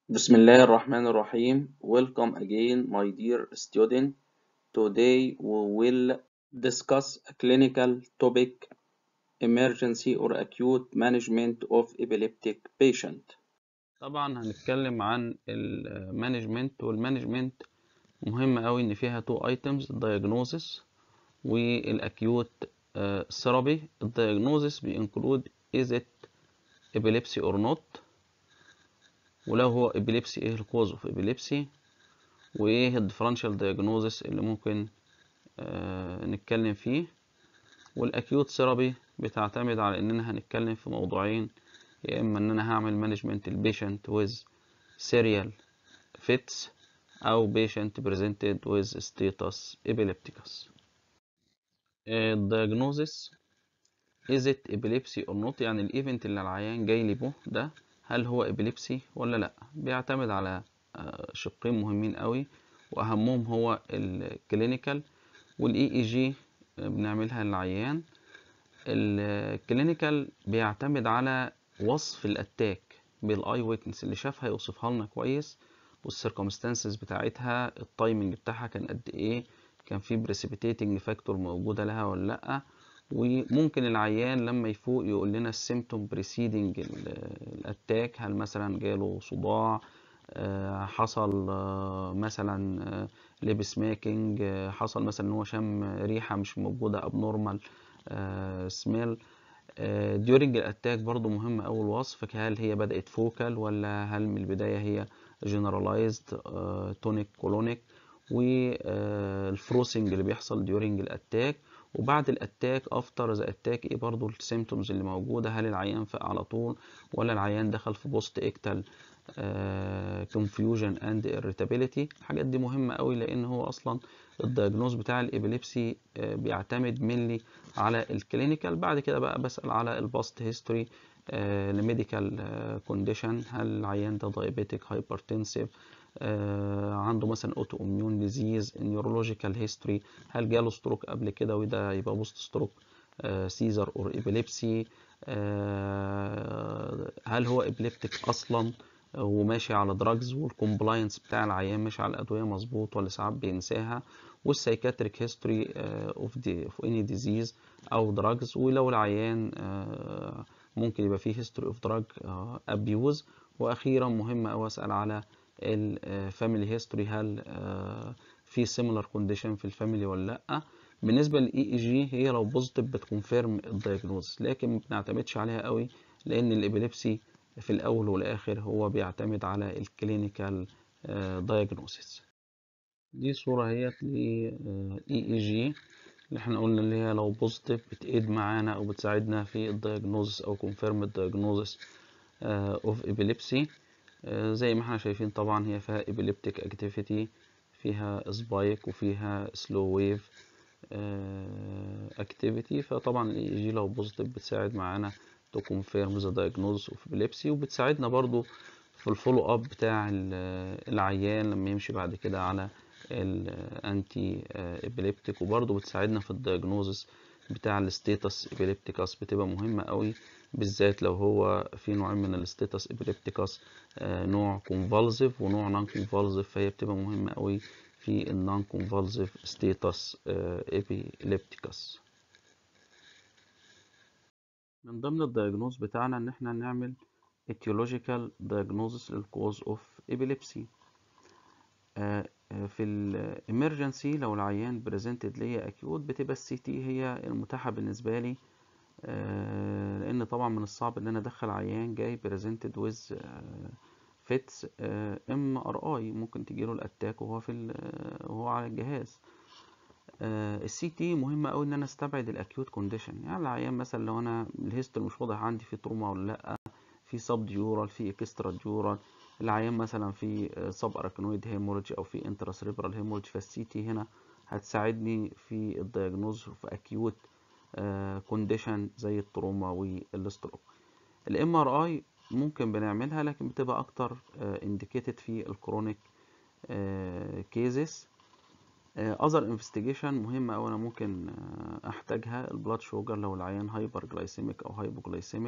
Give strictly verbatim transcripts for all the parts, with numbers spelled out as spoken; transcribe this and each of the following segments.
بسم الله الرحمن الرحيم. Welcome again, my dear student. Today we will discuss a clinical topic, emergency or acute management of epileptic patient. طبعا هنتكلم عن المانجمنت والمانجمنت مهم قوي ان فيها تو ايتمز الدايجنوزس والاكيوت ثيرابي. الدايجنوزس بينكلود is it epilepsy or not، ولو هو epilepsy ايه الكوز اوف epilepsy، وايه الديفرنشال دايجنوزس اللي ممكن آه نتكلم فيه. والاكيوت ثيرابي بتعتمد على اننا هنتكلم في موضوعين، يا اما ان انا هعمل مانجمنت البيشنت with serial fits أو patient presented with status epilepticus. الدياجنوزس is it epilepsy or not، يعني الايفنت اللي العيان جاي لي به ده هل هو epilepsy ولا لا. بيعتمد على شقين مهمين قوي، واهمهم هو الكلينيكال والاي اي جي بنعملها للعيان. الكلينيكال بيعتمد على وصف الاتاك بالاي ويتنس اللي شافها يوصفها لنا كويس، والسيركمستانسز بتاعتها، التايمنج بتاعها كان قد ايه، كان في بريسيبيتيتنج فاكتور موجوده لها ولا لا. وممكن العيان لما يفوق يقول لنا السيمتوم بريسيدنج الاتاك، هل مثلا جاله صداع، حصل مثلا ليبس ماكينج، حصل مثلا ان هو شم ريحه مش موجوده ابنورمال سميل. ديورنج الاتاك برضو مهم اوي الوصف، هل هي بدأت فوكال ولا هل من البداية هي generalized تونيك كولونيك، والفروسنج اللي بيحصل ديورنج الاتاك. وبعد الاتاك افتر ذا اتاك ايه برضو السيمتومز اللي موجودة، هل العيان فاق على طول ولا العيان دخل في بوست اكتال confusion and irritability. الحاجات دي مهمة قوي لان هو اصلا الدياجنوز بتاع الابيليبسي بيعتمد ملي على الكلينيكال. بعد كده بقى بسأل على الباست هيستوري، الميديكال كونديشن، هل العيان ده دايابيتك، هايبرتنسيف، عنده مثلا اوتو اميون ديزيز، نيورولوجيكال هيستوري، هل جاله ستروك قبل كده وده يبقى بوست ستروك سيزر اور ابيليبسي، هل هو ابيليبتيك اصلا وماشي على دراجز، والكومبلاينس بتاع العيان ماشي على الادويه مظبوط ولا ساعات بينساها، والسايكاتريك هيستوري اوف دي اوف اني ديزيز او دراجز، ولو العيان ممكن يبقى فيه هيستوري اوف دراج ابيوز. واخيرا مهم اوي اسال على الفاميلي هيستوري، هل في سيميلار كونديشن في الفاميلي ولا لا. بالنسبه للاي اي جي هي لو بوزيتيف بتكونفيرم الدايجنوز، لكن ما بنعتمدش عليها قوي لان الابيليبسي في الاول والاخر هو بيعتمد على الكلينيكال دايجنوسيس. دي صوره هي لاي اي جي اللي احنا قلنا اللي هي لو بوزيتيف بتأيد معانا او بتساعدنا في الدايجنوزس او كونفيرم الدايجنوزس اوف ابيليبسي. زي ما احنا شايفين طبعا هي فيها ابيليبتيك اكتيفيتي، فيها سبايك وفيها سلو ويف اكتيفيتي. فطبعا الاي جي لو بوزيتيف بتساعد معانا تو كونفيرم ذا دايجنوزس اوف ابيليبسي، وبتساعدنا برضو في الفولو اب بتاع العيان لما يمشي بعد كده على الانتي ابيليبتيك، وبرضو بتساعدنا في الدايجنوزس بتاع الستيتس ابيليبتيكاس، بتبقى مهمة قوي بالذات لو هو في نوعين من الستيتس ابيليبتيكاس، نوع كونفالسيف ونوع نون كونفالسيف، فهي بتبقى مهمة قوي في النون كونفالسيف ستيتس ابيليبتيكاس. من ضمن الدايجنوز بتاعنا ان احنا نعمل etiological diagnosis للكوز اوف epilepsy. في الامرجنسي لو العيان بريزنتد ليا اكيوت بتبقى السي تي هي المتاحه بالنسبه لي، لان طبعا من الصعب ان انا ادخل عيان جاي بريزنتد ويز فيتس ام ار اي، ممكن تجيله الاتاك وهو في وهو على الجهاز. السي تي مهمه قوي ان انا استبعد الاكيوت كونديشن، يعني العيان مثلا لو انا الهيستوري مش واضح عندي في تروما ولا لا، في سب ديورال، في اكسترا ديورال، العيان مثلا في سب اراكنويد هيموريدج او في انترا سيريبرال هيموريدج، فالسي تي هنا هتساعدني في الدياجنوز في اكيوت كونديشن زي التروما والستروك. الام ار اي ممكن بنعملها لكن بتبقى اكتر انديكيتد في الكرونيك كيزز. اذر انفستيجيشن مهمه اوي انا ممكن احتاجها، البلاد شوجر لو العيان هايبر جلايسيميك او هايبوجلايسيميك،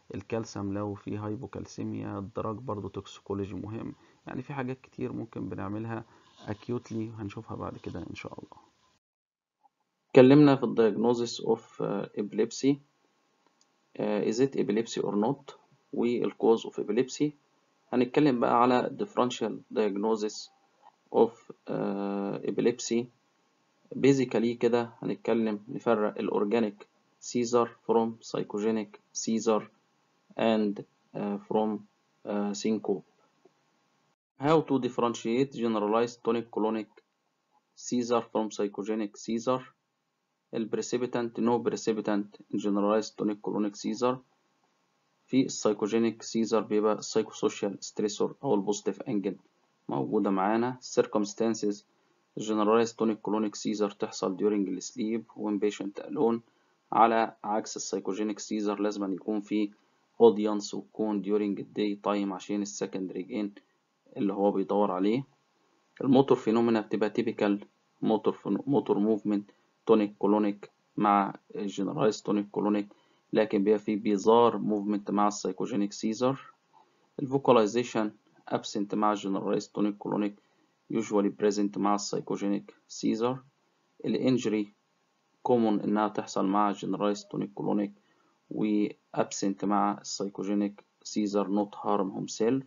الكالسيوم لو في هايبوكالسيميا، الدراج برضو توكسيكولوجي مهم. يعني في حاجات كتير ممكن بنعملها acutely هنشوفها بعد كده ان شاء الله. اتكلمنا في الدياجنوزيس اوف epilepsy uh, is it epilepsy or not والcause of epilepsy. هنتكلم بقى على differential diagnosis of uh, epilepsy. basically كده هنتكلم نفرق الأورجانيك seizure from psychogenic seizure and uh, from uh, syncope. How to differentiate generalized tonic-clonic seizure from psychogenic seizure. البريسيبيتانت no precipitant in generalized tonic-clonic seizure. في السايكوجينيك سيزر بيبقى السايكوسوشيال ستريسور أو البوزيتيف أنجل موجودة معانا. circumstances generalized tonic-clonic seizure تحصل during the sleep when patient alone، على عكس السايكوجينيك سيزر لازم يكون في audience ويكون during the day time عشان السكندري جين اللي هو بيدور عليه. الموتور فينومينا بتبقى typical موتور موتور موفمنت تونيك كولونيك مع generalized tonic clonic، لكن بيبقى في بيزار موفمنت مع السايكوجينيك سيزر. الفوكاليزيشن absent مع generalized tonic clonic usually present مع السايكوجينيك سيزر. الانجري common انها تحصل مع generalized tonic clonic و absent مع السايكوجينيك سيزر not harm himself.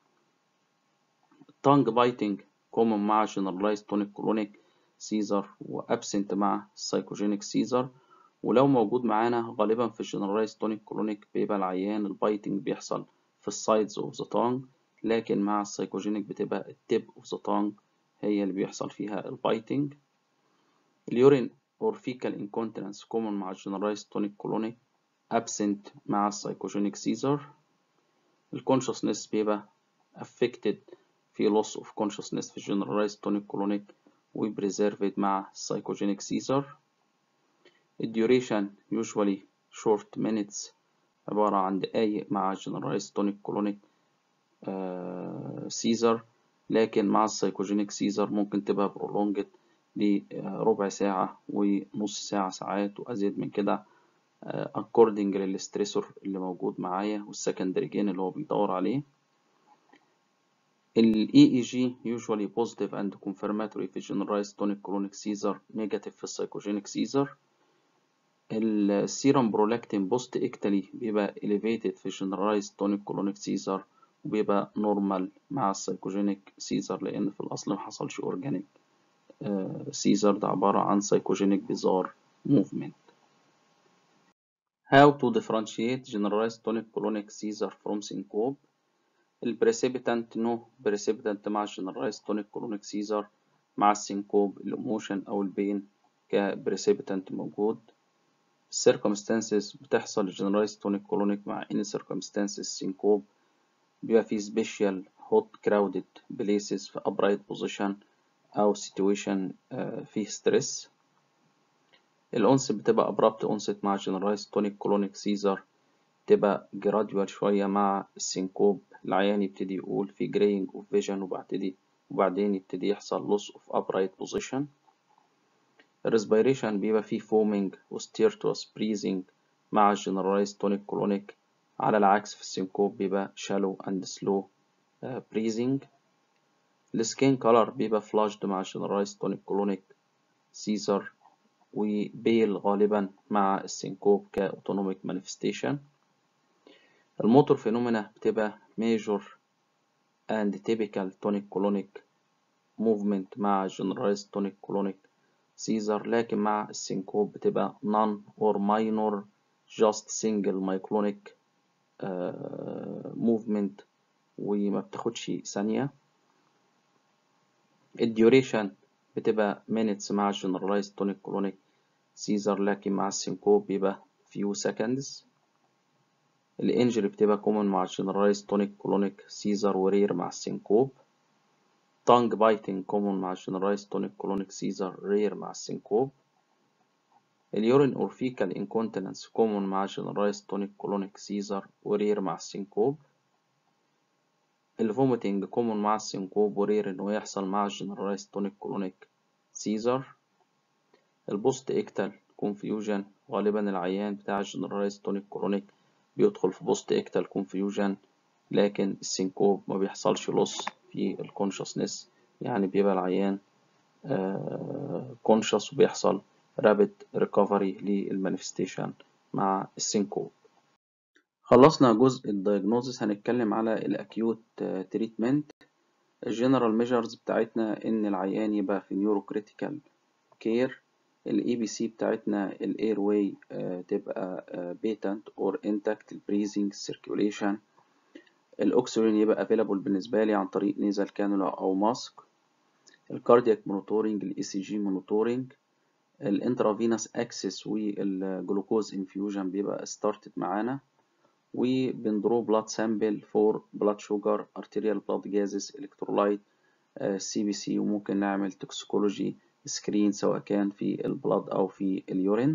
tongue biting common مع generalized tonic clonic seizure و absent مع psychogenic seizure. ولو موجود معانا غالبا في generalized tonic clonic بيبقى العيان البايتنج بيحصل في السايدز اوف ذا tongue، لكن مع السايكوجينيك بتبقى التيب اوف ذا tongue هي اللي بيحصل فيها البايتنج. اليورين or fecal incontinence common مع generalized tonic clonic absent مع psychogenic seizure. الconsciousness بيبقى affected في loss of consciousness في generalized tonic clonic و preserved مع psychogenic seizure. الduration usually short minutes عبارة عن دقايق مع generalized tonic clonic uh, seizure، لكن مع psychogenic seizure ممكن تبقى prolonged لربع ساعة ونص ساعة ساعات وأزيد من كده uh, according للستريسور اللي موجود معايا والسكندري جين اللي هو بيدور عليه. ال إي إي جي usually positive and confirmatory في generalized tonic clonic seizure، negative في psychogenic seizure. السيرم برولاكتين بوست اكتالي بيبقى elevated في generalized tonic clonic seizure وبيبقى normal مع psychogenic seizure، لأن في الأصل محصلش organic seizure، ده عبارة عن psychogenic bizarre movement. How to differentiate generalized tonic clonic seizure from syncope. البريسيبيتانت نو بريسيبيتانت مع generalized tonic clonic seizure، مع السينكوب الإيموشن أو البين كبريسيبيتانت موجود. circumstances بتحصل generalized tonic clonic مع any circumstances syncope، بيبقى في special hot crowded places في upright position أو situation فيه stress. الأنس بتبقى abrupt onset مع generalized tonic clonic seizure، تبقى gradual شوية مع السينكوب، العيان يبتدي يقول في graying of vision وبعدين وبعدين يبتدي يحصل loss of upright position. الريسبيريشن بيبقى فيه foaming و stertorous breathing مع generalized tonic clonic، على العكس في السينكوب بيبقى shallow and slow breathing. السكين color بيبقى flushed مع generalized tonic clonic seizure وبيل غالبا مع السينكوب كاوتونوميك manifestation. الموتور فينومينا بتبقى major and typical tonic clonic movement مع generalized tonic clonic seizure، لكن مع السينكوب بتبقى none or minor just single myoclonic uh, movement وما بتاخدش ثانية. الديوريشن بتبقى minutes مع generalized tonic clonic seizure، لكن مع السينكوب بيبقى few seconds. الانجري بتبقى common مع generalized tonic clonic seizure ورير مع السينكوب. tongue biting common مع generalized tonic clonic seizure rare مع السينكوب. اليورين or fecal incontinence common مع generalized tonic clonic seizure ورير مع السينكوب. الفوميتنج common مع السينكوب ورير انه يحصل مع generalized tonic clonic seizure. البوست اكتال confusion غالبا العيان بتاع generalized tonic clonic بيدخل في بوست اكتال كونفيوجن، لكن السينكوب ما بيحصلش لص في الكونشسنس، يعني بيبقى العيان كونشس وبيحصل رابid ريكفري للمانيفستيشن مع السينكوب. خلصنا جزء الدايجنوزس، هنتكلم على الاكيوت تريتمنت. الجنرال ميجرز بتاعتنا ان العيان يبقى في نيورو كريتيكال كير. الاي بي سي بتاعتنا الاير واي تبقى بيتنت اور انتاكت، البريزنج سيركيوليشن. الاكسجين يبقى افيلابل بالنسبه لي عن طريق نيزل كانولا او ماسك. الكاردياك مونيتورنج، الاي سي جي مونيتورنج. الانترافينوس اكسس والجلوكوز انفيوجن بيبقى ستارتد معانا، وبندرو بلاد سامبل فور بلاد شوجر، ارتيريال بلاد جازز، الكترولايت، سي بي سي، وممكن نعمل توكسيكولوجي سكرين سواء كان في البلاد او في اليورين.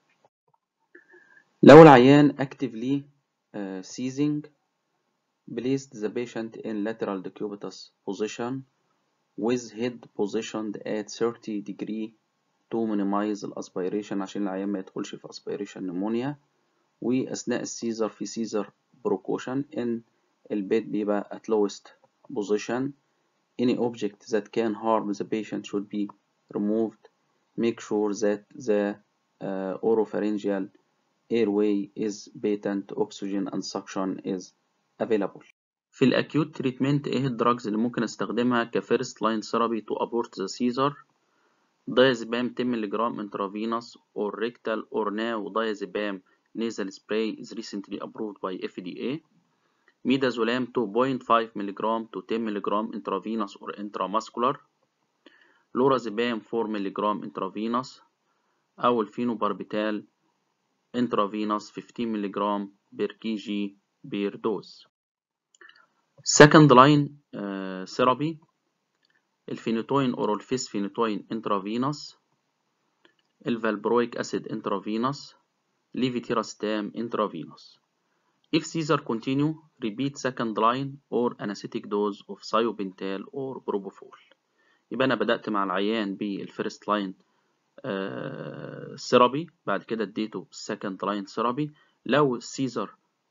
لو العيان actively uh, seizing, place the patient in lateral decubitus position with head positioned at thirty degree to minimize الاسبيريشن عشان العيان ما يدخلش في aspiration pneumonia. وأثناء السيزر في سيزر بروكوشن إن البيت بيبقى at lowest position. Any object that can harm the patient should be removed. Make sure that the uh, oropharyngeal airway is patent, oxygen and suction is available. في الأكيوت تريتمنت إيه الدراجز اللي ممكن أستخدمها كفيرست لاين ثيرابي to abort the seizure؟ diazepam ten milligrams intravenous or rectal or now diazepam nasal spray is recently approved by F D A. midazolam two point five milligrams to ten milligrams intravenous or intramuscular. lorazepam four milligrams intravenous أو الفينوباربيتال intravenous fifteen milligrams per kg per dose. second line uh, therapy الفينوتوين or الفيسفينوتوين intravenous، الفالبرويك acid intravenous، levetiracetam intravenous. If seizure continue, repeat second line or anesthetic dose of thiopental or propofol. يبقى أنا بدأت مع العيان بالفيرست لاين ثيرابي، بعد كده اديته second line ثيرابي. لو السيزر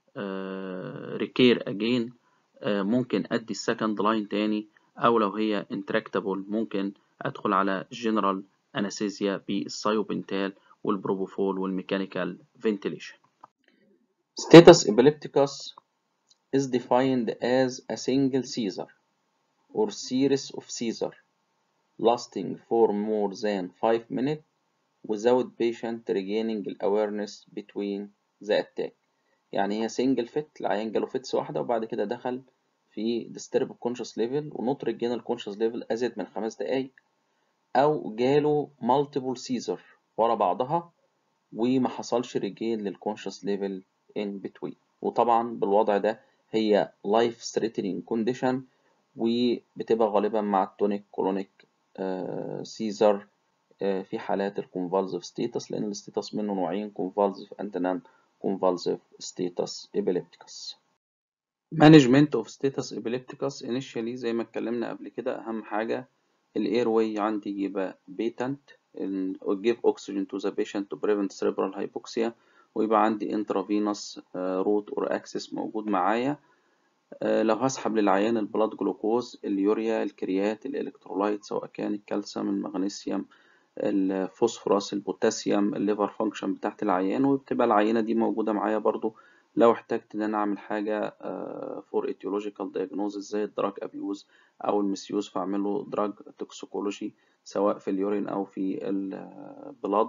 ريكير أجين ممكن أدي السكند لاين تاني، أو لو هي intractable ممكن أدخل على general anesthesia بالثيوبنتال والبروبوفول والميكانيكال ventilation. Status epilepticus is defined as a single seizure or series of seizures lasting for more than five minutes without patient regaining awareness between the attack. يعني هي single fit، العيان جاله fits واحدة وبعد كده دخل في disturb conscious level ونوت regain conscious level أزيد من خمس دقايق، أو جاله multiple seizure ورا بعضها وما حصلش regain للconscious level in between. وطبعا بالوضع ده هي life threatening condition، وبتبقى غالبا مع التونيك كولونيك سيزر في حالات الكونفالسيف ستيتس، لأن الستيتس منه نوعين convulsive and non-convulsive status epilepticus. management of status epilepticus initially زي ما اتكلمنا قبل كده، أهم حاجة الاير واي عندي يبقى patent and give oxygen to the patient to prevent cerebral hypoxia، ويبقى عندي intravenous route or access موجود معايا. لو هسحب للعيان البلاد جلوكوز، اليوريا، الكريات، الالكترولايت سواء كان الكالسيوم، المغنيسيوم، الفوسفورس، البوتاسيوم، الليفر فانكشن بتاعت العيان، وبتبقى العينة دي موجودة معايا برضو لو احتجت ان انا اعمل حاجة فور etiological diagnosis زي الدراج ابيوز او المسيوز، فاعمله دراج توكسيكولوجي سواء في اليورين او في البلاد.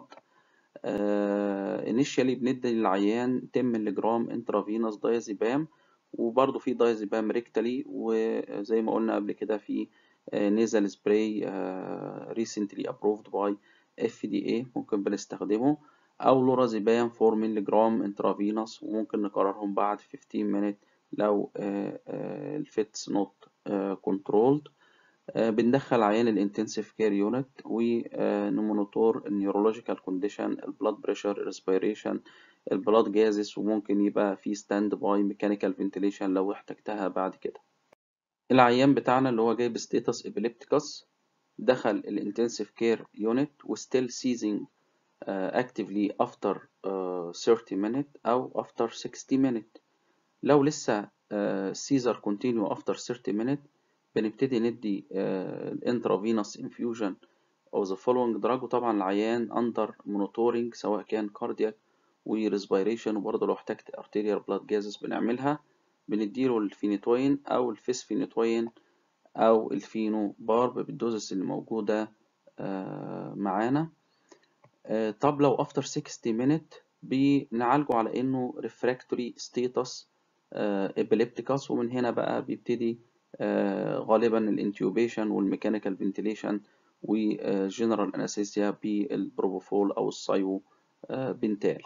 انيشيالي بندي للعيان ten ملغ انترافينوس دايازيبام، وبرضه في دايازيبام ريكتالي، وزي ما قلنا قبل كده في نيزل سبراي ريسنتلي ابروفد باي اف دي اي ممكن بنستخدمه، او لورازيبام four ملغ انترافينوس، وممكن نكررهم بعد fifteen minutes لو الفيتس نوت كنترولد. بندخل عيان الانتنسيف كير يونت ونمونيتور النيورولوجيكال كونديشن، البلاد بريشر، ريسبيريشن، البلاد جازس، وممكن يبقى في ستاند باي ميكانيكال فنتيليشن لو احتجتها بعد كده. العيان بتاعنا اللي هو جايب ستيتس ابيليبتيكس دخل الانتنسيف كير يونت وستيل سيزنج اكتفلي افتر uh, thirty minutes أو after sixty minutes. لو لسه سيزر continue after thirty minutes بنبتدي ندي intravenous infusion of the following drug، وطبعا العيان under monitoring سواء كان cardiac و respiration، وبرضه لو احتجت arterial blood gases بنعملها، بنديله الفينيتوين أو الفيسفينيتوين أو الفينو بارب بالدوزس اللي موجودة معانا. طب لو after sixty minutes بنعالجه على إنه refractory status epilepticus، ومن هنا بقى بيبتدي غالبا الانتيوبيشن والميكانيكال فنتيليشن وجنرال انستيزيا بالبروبوفول او السايو بنتال.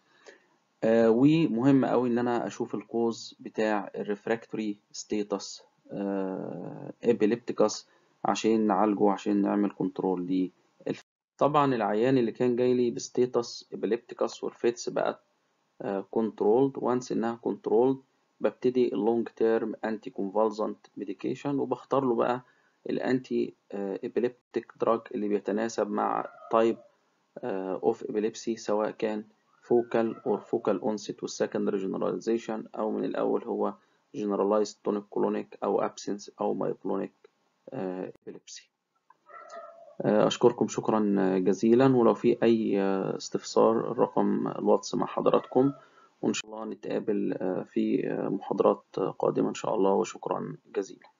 ومهم قوي ان انا اشوف الكوز بتاع الريفراكتوري ستيتس ابيليبتيكس عشان نعالجه، عشان نعمل كنترول ليه. طبعا العيان اللي كان جاي لي بستيتس ابيليبتيكس والفيتس بقت كنترولد، وانس انها كنترولد ببتدي اللونج تيرم انتي كونفالسنت ميديكيشن، وبختار له بقى الانتي ابيليبتيك دراج اللي بيتناسب مع تايب اوف ابيليبسي، سواء كان فوكال اور فوكال اونست والسكندري جنراليزيشن، او من الاول هو جنرالايزد تونيك كلونيك او ابسنس او مايكلونيك ابيليبسي. أشكركم شكرا جزيلا، ولو في أي استفسار الرقم الواتس مع حضراتكم، وإن شاء الله نتقابل في محاضرات قادمة إن شاء الله، وشكرا جزيلا.